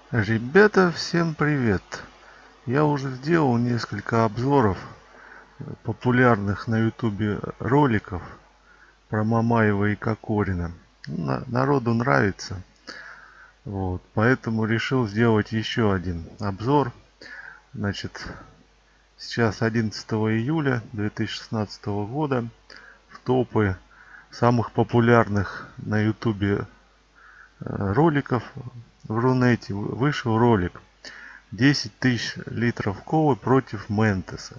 Ребята, всем привет! Я уже сделал несколько обзоров популярных на ютубе роликов про Мамаева и Кокорина. Народу нравится, вот, поэтому решил сделать еще один обзор. Значит, сейчас 11 июля 2016 года в топы самых популярных на ютубе роликов в Рунете вышел ролик 10 тысяч литров колы против Ментеса.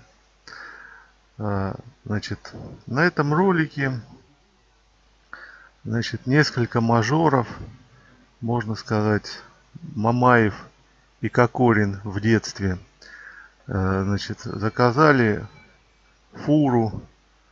Значит, на этом ролике, значит, несколько мажоров, можно сказать, Мамаев и Кокорин в детстве, значит, заказали фуру,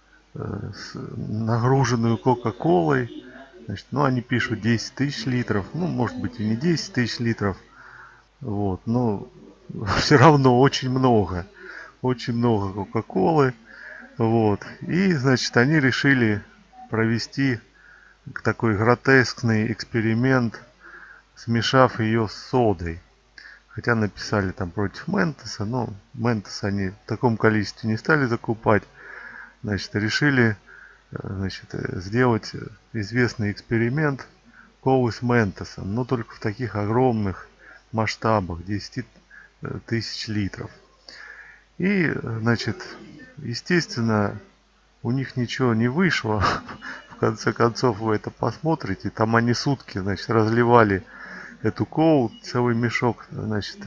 нагруженную кока-колой. Значит, ну, они пишут 10 тысяч литров, ну, может быть, и не 10 тысяч литров, вот, но все равно очень много кока-колы. Вот. И, значит, они решили провести такой гротескный эксперимент, смешав ее с содой. Хотя написали там против Ментеса, но Ментес они в таком количестве не стали закупать. Значит, решили, значит, сделать известный эксперимент колы с Ментесом, но только в таких огромных масштабах, 10 тысяч литров. И, значит, естественно, у них ничего не вышло. В конце концов, вы это посмотрите. Там они сутки, значит, разливали эту колу, целый мешок, значит,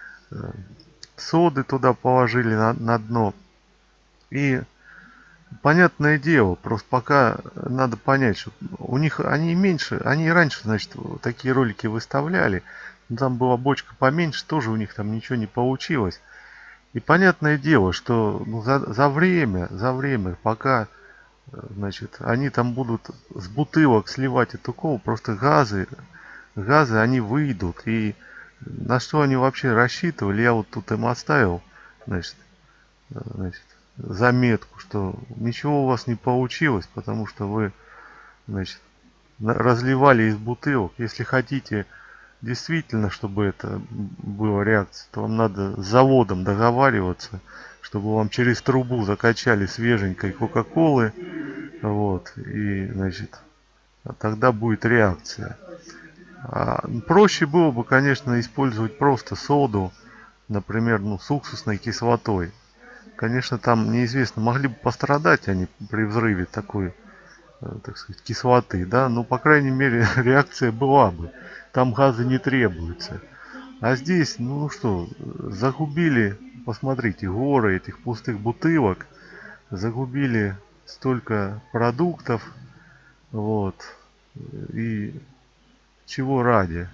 соды туда положили на дно. И понятное дело, просто пока надо понять, что у них они меньше, они и раньше, значит, такие ролики выставляли. Но там была бочка поменьше, тоже у них там ничего не получилось. И понятное дело, что ну, за время, пока, значит, они там будут с бутылок сливать эту колу, просто газы, они выйдут. И на что они вообще рассчитывали, я вот тут им оставил, значит, значит, заметку, что ничего у вас не получилось, потому что вы, значит, разливали из бутылок. Если хотите действительно, чтобы это была реакция, то вам надо с заводом договариваться, чтобы вам через трубу закачали свеженькой кока-колы, вот, и, значит, тогда будет реакция. Проще было бы, конечно, использовать просто соду, например, ну, с уксусной кислотой. Конечно, там неизвестно, могли бы пострадать они при взрыве такой, так сказать, кислоты, да, но, по крайней мере, реакция была бы. Там газы не требуются. А здесь, ну что, загубили, посмотрите, горы этих пустых бутылок, загубили столько продуктов, вот, и чего ради?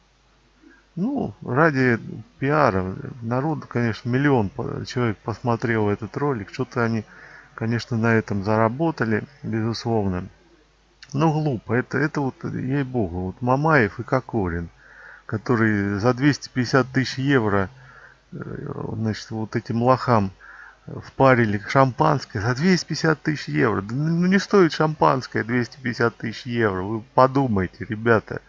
Ну, ради пиара. Народ, конечно, миллион человек посмотрел этот ролик, что-то они, конечно, на этом заработали, безусловно. Но глупо, это вот, ей-богу, вот Мамаев и Кокорин, которые за 250 тысяч евро, значит, вот этим лохам впарили шампанское за 250 тысяч евро. Да, ну не стоит шампанское 250 тысяч евро. Вы подумайте, ребята.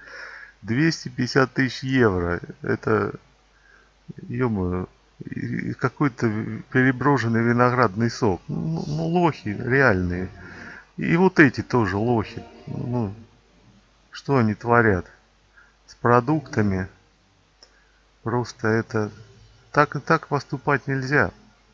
250 тысяч евро. Это, ё-моё, какой-то переброженный виноградный сок. Ну, лохи реальные. И вот эти тоже лохи. Ну, что они творят с продуктами? Просто это... Так и так поступать нельзя.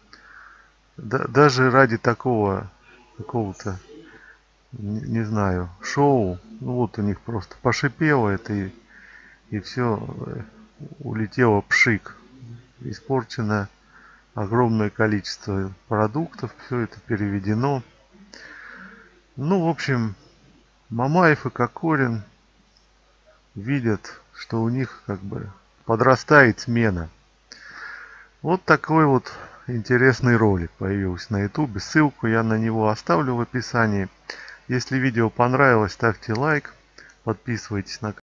Даже ради такого какого-то, не знаю, шоу. Ну вот у них просто пошипело это и все, улетело пшик. Испорчено огромное количество продуктов, все это переведено. Ну, в общем, Мамаев и Кокорин видят, что у них как бы подрастает смена. Вот такой вот интересный ролик появился на ютубе. Ссылку я на него оставлю в описании. Если видео понравилось, ставьте лайк, подписывайтесь на канал.